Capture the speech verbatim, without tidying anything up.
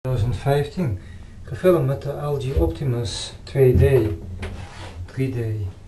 twintig vijftien gefilmd met de L G Optimus twee D, drie D.